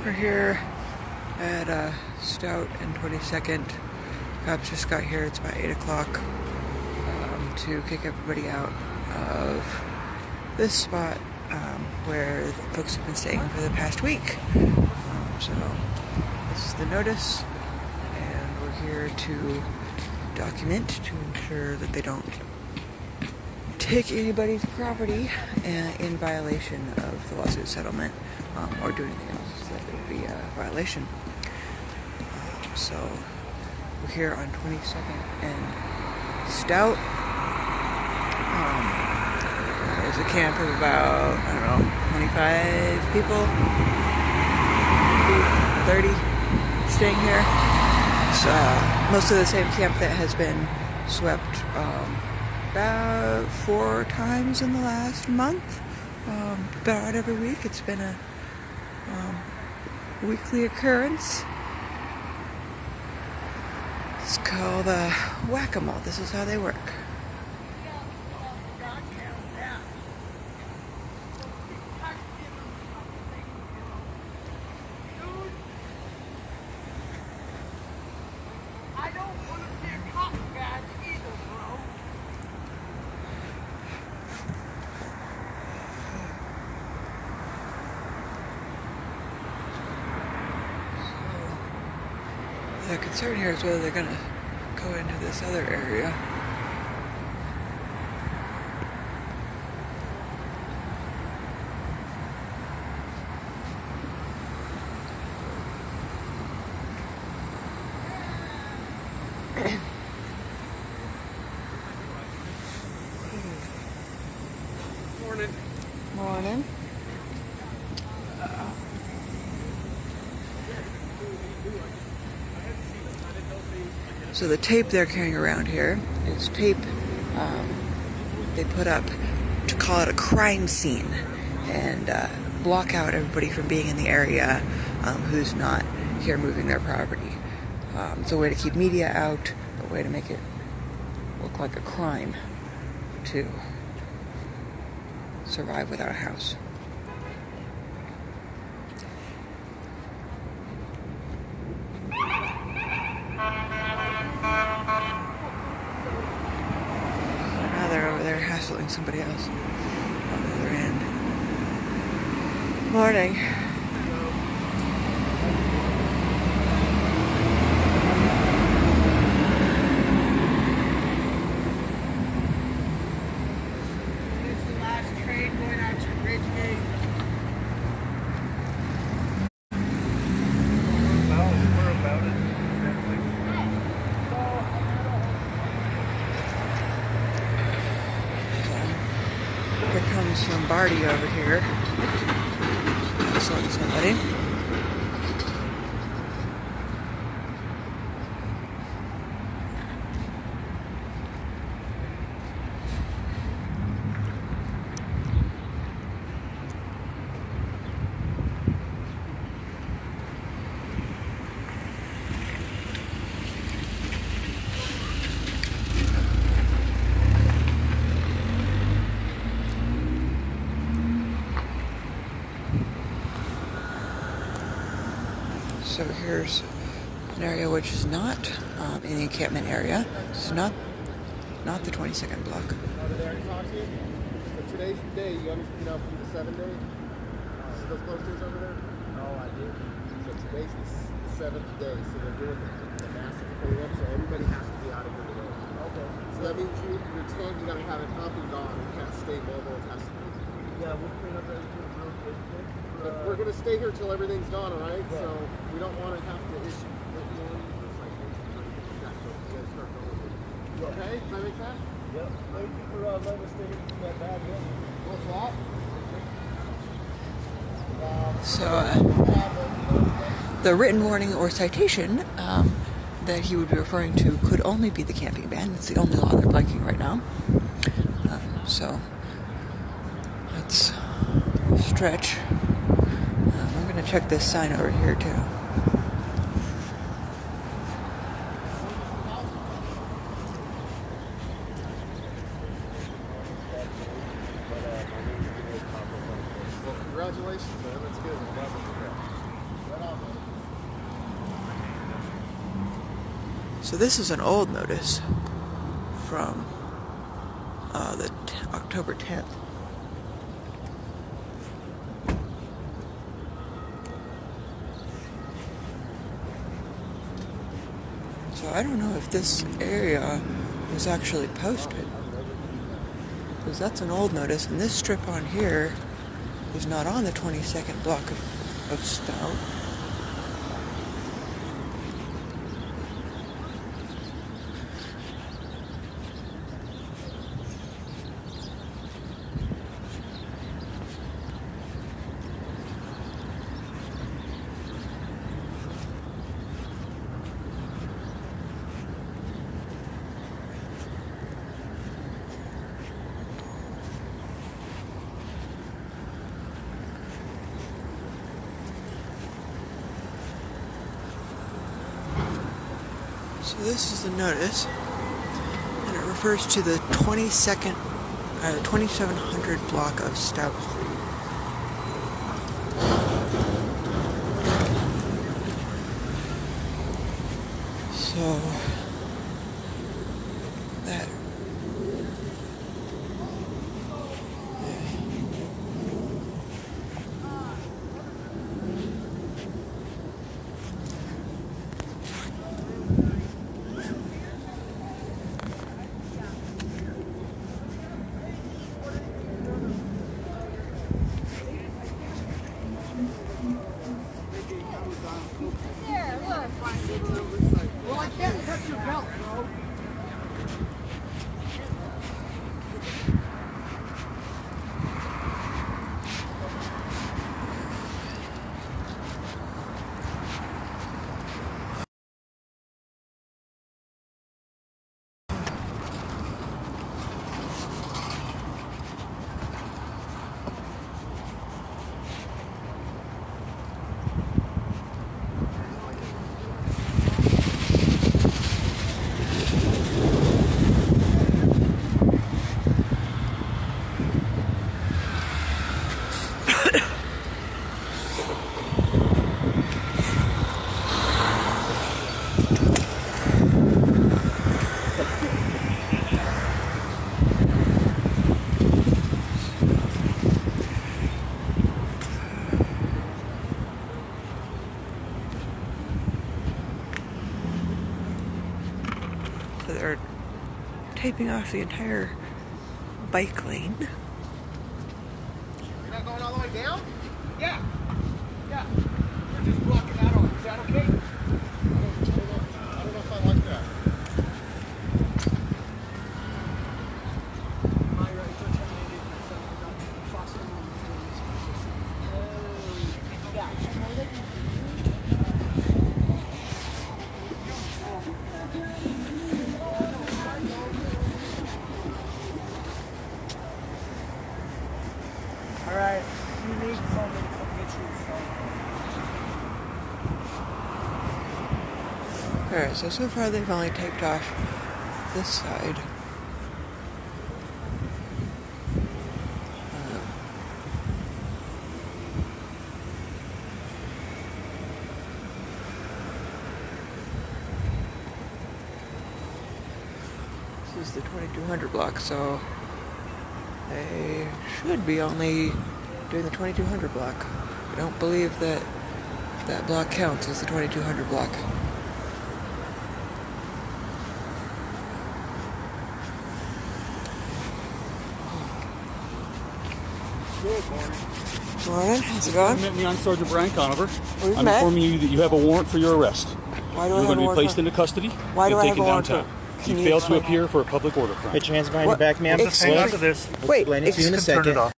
We're here at Stout and 22nd. Cops just got here. It's about 8 o'clock to kick everybody out of this spot where folks have been staying for the past week. So this is the notice, and we're here to document to ensure that they don't take anybody's property in violation of the lawsuit settlement or do anything else that would be a violation. So we're here on 22nd and Stout. There's a camp of about, 25 people, 30 staying here. It's most of the same camp that has been swept about 4 times in the last month, about every week. It's been a weekly occurrence. It's called whack-a-mole. This is how they work. The concern here is whether they're going to go into this other area. Morning. Morning. So the tape they're carrying around here is tape they put up to call it a crime scene and block out everybody from being in the area who's not here moving their property. It's a way to keep media out, a way to make it look like a crime to survive without a house. They're hassling somebody else on the other end. Morning. This is the last train going out to Ridge Gate. We're about it. Here comes Lombardi over here. Hassling somebody. So here's an area which is not in the encampment area. It's not the 22nd block. So today's the day. You understand now for the 7 days? See those posters over there? No, I did. So today's the 7th day. So they're doing the massive cleanup. So everybody has to be out of here today. Okay. So that means your tent, you got to have it up and gone. You can't stay mobile. It has to be. Yeah, we'll clean up everything real quick. We're going to stay here till everything's gone, all right? Yeah. So we don't want to have to issue. Okay, does that make sense? Yep. Thank you for letting us stay here from that bad one. What's So the written warning or citation that he would be referring to could only be the camping ban. It's the only law they're breaking right now. So let's stretch. I'm going to check this sign over here too. Congratulations, man. That's good. So this is an old notice from the October 10th. So I don't know if this area was actually posted, because that's an old notice, and this strip on here is not on the 22nd block of Stout. So this is the notice, and it refers to the 2700 block of Stout. So that. Well, I can't touch your belt, bro. So they're taping off the entire bike lane. You're not going all the way down? Yeah. Yeah. We're just blocking that off. Is that okay? I don't know if I like that. All right, you need something to get you started. Alright, so far they've only taped off this side. This is the 2200 block, so they should be only doing the 2200 block. I don't believe that that block counts as the 2200 block. Good morning. Morning, how's it going? You met me on Sergeant Brian Conover. We've I'm met. informing you that you have a warrant for your arrest. Why do I You're have going a to be warrant placed for- into custody Why do and I have taken a warrant downtown. for- Can You you failed to explain? appear for a public order crime. Put your hands behind What? your back, ma'am. Explain. Explain it to you in a Wait, second.